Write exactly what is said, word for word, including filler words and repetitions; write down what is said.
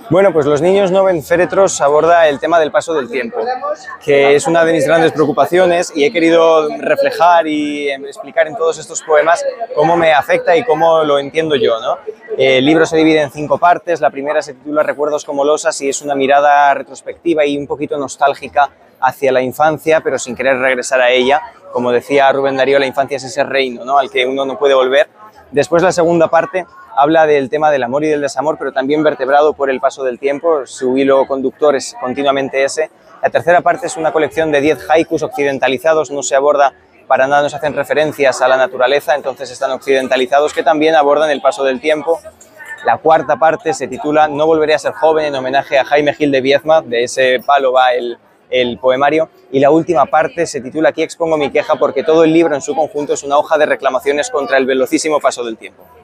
Bueno, pues Los niños no ven féretros aborda el tema del paso del tiempo, que es una de mis grandes preocupaciones y he querido reflejar y explicar en todos estos poemas cómo me afecta y cómo lo entiendo yo, ¿no? El libro se divide en cinco partes. La primera se titula Recuerdos como losas y es una mirada retrospectiva y un poquito nostálgica hacia la infancia, pero sin querer regresar a ella. Como decía Rubén Darío, la infancia es ese reino, ¿no?, al que uno no puede volver. Después, la segunda parte habla del tema del amor y del desamor, pero también vertebrado por el paso del tiempo. Su hilo conductor es continuamente ese. La tercera parte es una colección de diez haikus occidentalizados. No se aborda para nada, no se hacen referencias a la naturaleza, entonces están occidentalizados, que también abordan el paso del tiempo. La cuarta parte se titula No volveré a ser joven, en homenaje a Jaime Gil de Viedma. De ese palo va el, el poemario. Y la última parte se titula Aquí expongo mi queja, porque todo el libro en su conjunto es una hoja de reclamaciones contra el velocísimo paso del tiempo.